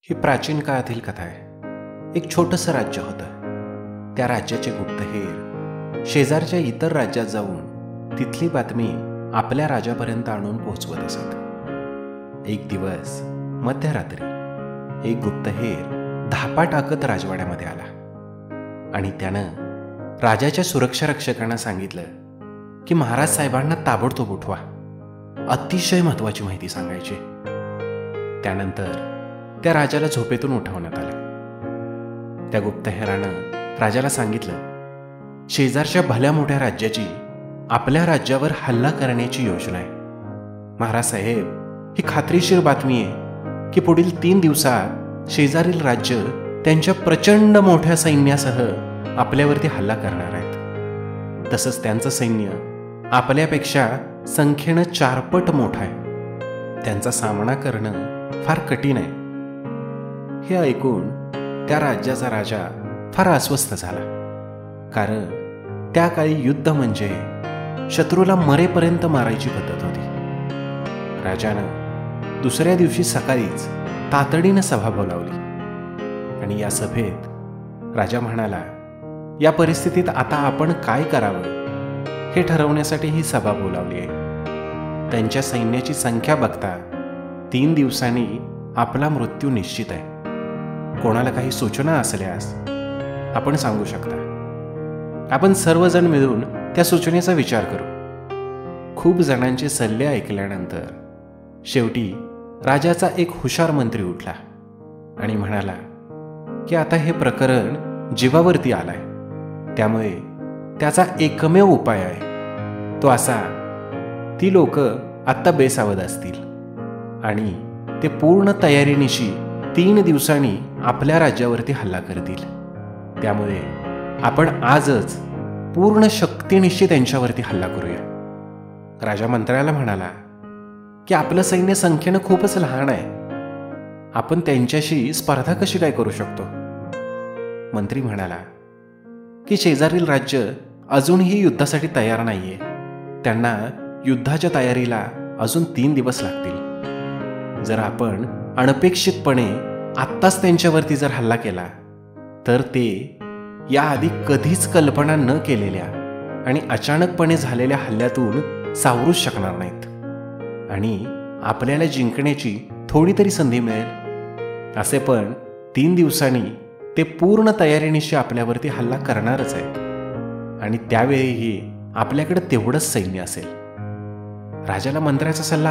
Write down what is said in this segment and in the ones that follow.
ही प्राचीन काळातील कथा आहे। एक छोटंसं राज्य होतं। त्या राज्याचे गुप्तहेर शेजारच्या इतर राज्यात जाऊन तिथली बातमी आपल्या राजापर्यंत आणून पोहोचवत असत। एक दिवस मध्यरात्री एक गुप्तहेर धापा टाकत राजवाड्यामध्ये आला आणि त्यानं राजाच्या सुरक्षा रक्षकांना सांगितलं की महाराज साहेबांना ताबडतोब उठवा, अतिशय महत्वाची माहिती सांगायची। त्यानंतर त्या राजाला झोपेतून उठवण्यात आलं। त्या गुप्तहेरानं राजाला सांगितलं, शेजारच्या भल्या मोठ्या राज्याची आपल्या राज्यावर हल्ला करण्याची योजना आहे। महाराज साहेब, ही खात्रीशीर बातमी आहे की पुढील 3 दिवसात शेजारील राज्य त्यांच्या प्रचंड मोठ्या सैन्यासह आपल्यावरती हल्ला करणार आहेत। तसंच त्यांचं सैन्य आपल्यापेक्षा संख्येनं 4 पट मोठं आहे। त्यांचा सामना करणं फार कठीण आहे। हे ऐकून त्या राज्याचा राजा फार अस्वस्थ झाला, कारण त्या काळी युद्ध म्हणजे शत्रूला मरेपर्यंत मारायची पद्धत होती। राजानं दुसऱ्या दिवशी सकाळीच तातडीनं सभा बोलावली आणि या सभेत राजा म्हणाला, या परिस्थितीत आता आपण काय करावं हे ठरवण्यासाठी ही सभा बोलावली आहे। त्यांच्या सैन्याची संख्या बघता 3 दिवसांनी आपला मृत्यू निश्चित आहे। कोणाला काही सूचना असल्यास आपण सांगू शकता। आपण सर्वजण मिळून त्या सूचनेचा विचार करू। खूप जणांचे सल्ले ऐकल्यानंतर शेवटी राजाचा एक हुशार मंत्री उठला आणि म्हणाला की आता हे प्रकरण जीवावरती आलंय, त्यामुळे त्याचा एकमेव उपाय आहे तो असा, ती लोक आत्ता बेसावध असतील आणि ते पूर्ण तयारीनिशी 3 दिवसांनी आपल्या राज्यावरती हल्ला करतील। त्यामुळे आपण आजच पूर्ण शक्तीनिशी त्यांच्यावरती हल्ला करूया। राजा मंत्र्याला म्हणाला की आपलं सैन्य संख्येनं खूपच लहान आहे, आपण त्यांच्याशी स्पर्धा कशी काय करू शकतो? मंत्री म्हणाला की शेजारील राज्य अजूनही युद्धासाठी तयार नाहीये, त्यांना युद्धाच्या तयारीला अजून 3 दिवस लागतील। जर आपण अनपेक्षितपणे आत्ताच त्यांच्यावरती जर हल्ला केला तर ते याआधी कधीच कल्पना न केलेल्या आणि अचानकपणे झालेल्या हल्ल्यातून सावरूच शकणार नाहीत आणि आपल्याला जिंकण्याची थोडी तरी संधी मिळेल। असे पण 3 दिवसांनी ते पूर्ण तयारीनिशी आपल्यावरती हल्ला करणारच आहेत आणि त्यावेळीही आपल्याकडे तेवढंच सैन्य असेल। राजाला मंत्र्याचा सल्ला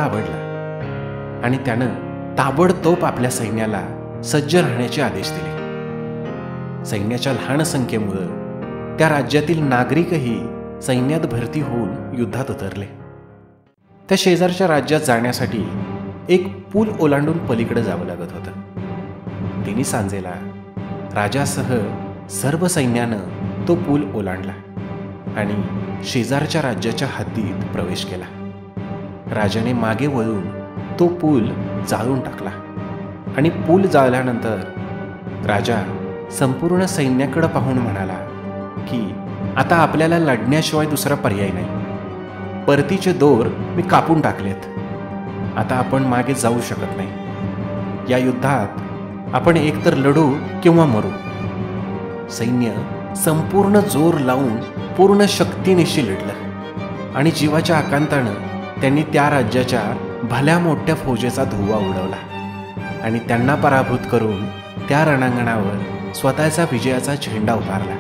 आवडला आणि त्यानं ताबडतोब आपल्या सैन्याला सज्ज राहण्याचे आदेश दिले। सैन्याच्या लहान संख्येमुळे त्या राज्यातील नागरिकही सैन्यात भरती होऊन युद्धात उतरले। त्या शेजारच्या राज्यात जाण्यासाठी एक पूल ओलांडून पलीकडे जावं लागत होतं। तिन्ही सांजेला राजासह सर्व सैन्यानं तो पूल ओलांडला आणि शेजारच्या राज्याच्या हद्दीत प्रवेश केला। राजाने मागे वळून तो पूल जाळून टाकला आणि पूल जाळल्यानंतर राजा संपूर्ण सैन्याकडे पाहून म्हणाला की आता आपल्याला लढण्याशिवाय दुसरा पर्याय नाही। परतीचे दोर मी कापून टाकलेत, आता आपण मागे जाऊ शकत नाही। या युद्धात आपण एकतर लढू किंवा मरू। सैन्य संपूर्ण जोर लावून पूर्ण शक्तीनिशी लढलं आणि जीवाच्या आकांतानं त्यांनी त्या राज्याच्या भल्या मोठ्या फौजेचा धुव्वा उडवला आणि त्यांना पराभूत करून त्या रणांगणावर स्वतःचा विजयाचा झेंडा उभारला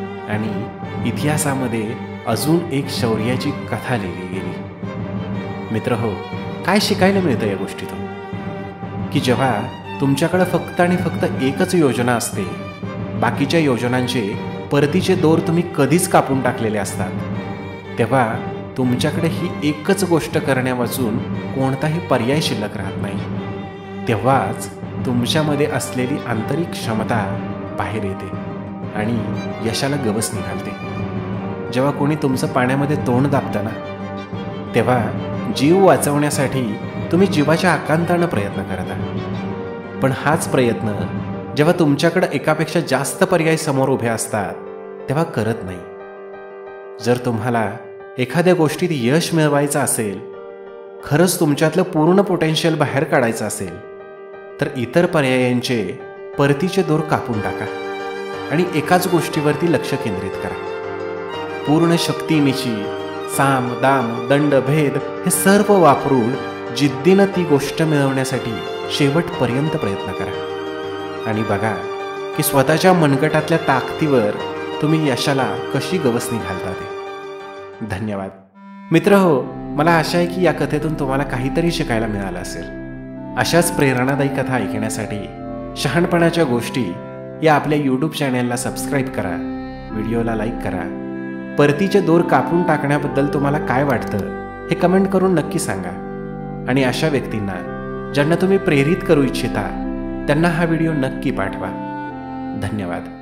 आणि इतिहासामध्ये अजून एक शौर्याची कथा लिहिली गेली। मित्रहो, काय शिकायला मिळतं या गोष्टीतून? की जेव्हा तुमच्याकडे फक्त आणि फक्त एकच योजना असते, बाकीच्या योजनांचे परतीचे दोर तुम्ही कधीच कापून टाकलेले असतात, तेव्हा तुमच्याकडे ही एकच गोष्ट करण्यावाचून कोणताही पर्याय शिल्लक राहत नाही। तेव्हाच तुमच्यामध्ये असलेली आंतरिक क्षमता बाहेर येते आणि यशाला गवस निघालते। जेव्हा कोणी तुमचं पाण्यामध्ये तोंड दाबतं ना, तेव्हा जीव वाचवण्यासाठी तुम्ही जीवाच्या आकांतानं प्रयत्न करता, पण हाच प्रयत्न जेव्हा तुमच्याकडे एकापेक्षा जास्त पर्याय समोर उभे असतात तेव्हा करत नाही। जर तुम्हाला एखाद्या गोष्टीत यश मिळवायचं असेल, खरंच तुमच्यातलं पूर्ण पोटेन्शियल बाहेर काढायचं असेल, तर इतर पर्यायांचे परतीचे दोर कापून टाका आणि एकाच गोष्टीवरती लक्ष केंद्रित करा. पूर्ण शक्तीनिशी साम दाम दंड भेद हे सर्व वापरून जिद्दीनं ती गोष्ट मिळवण्यासाठी शेवटपर्यंत प्रयत्न करा आणि बघा की स्वतःच्या मनगटातल्या ताकदीवर तुम्ही यशाला कशी गवसणी घालता ते. धन्यवाद मित्रहो. मला आशा आहे की या कथेतून तुम्हाला काहीतरी शिकायला मिळालं असेल. अशाच प्रेरणादायी कथा ऐकण्यासाठी शहाणपणाच्या गोष्टी या आपल्या यूट्यूब चॅनलला सबस्क्राईब करा, व्हिडिओला लाईक करा. परतीचे दोर कापून टाकण्याबद्दल तुम्हाला काय वाटतं हे कमेंट करून नक्की सांगा. आणि अशा व्यक्तींना ज्यांना तुम्ही प्रेरित करू इच्छिता त्यांना हा व्हिडिओ नक्की पाठवा. धन्यवाद.